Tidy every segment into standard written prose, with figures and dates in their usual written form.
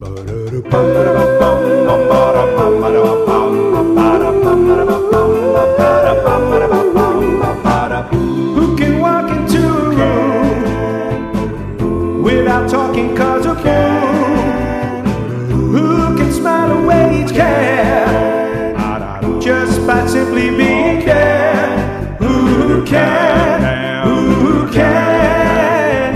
Who can walk into a room without talking cause of boom? Who can smile away each care just by simply being there? Who can? Who can?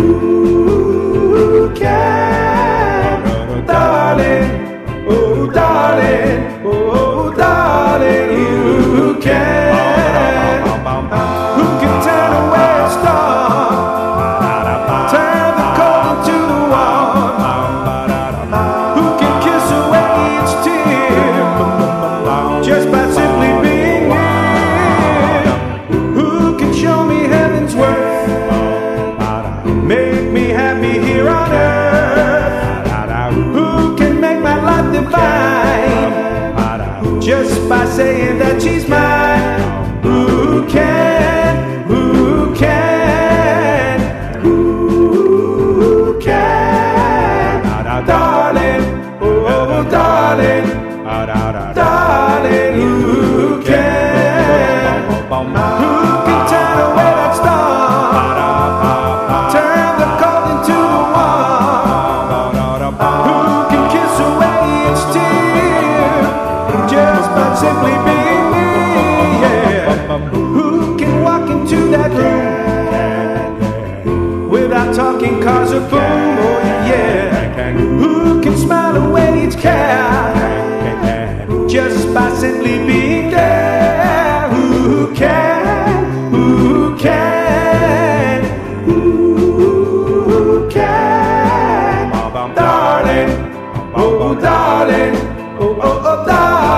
Who can? Darling, oh darling, oh darling, who can? Who can turn away a storm, turn the cold into the warm? Who can kiss away each tear just by simply being near? Who can show me heaven's worth, make me happy here on earth? Who can make my life divine just by saying that she's mine? Who can? Who can? Who can? Darling, oh darling, darling, who can? Who can turn away that storm, turn the cold into the warm? Who can kiss away each tear just by simply being near? Who can walk into that room without talking cause of boom? Oh yeah. Who can smile away each care just by simply being there? Who can? Who can? Who can? Darling, oh darling, oh darling.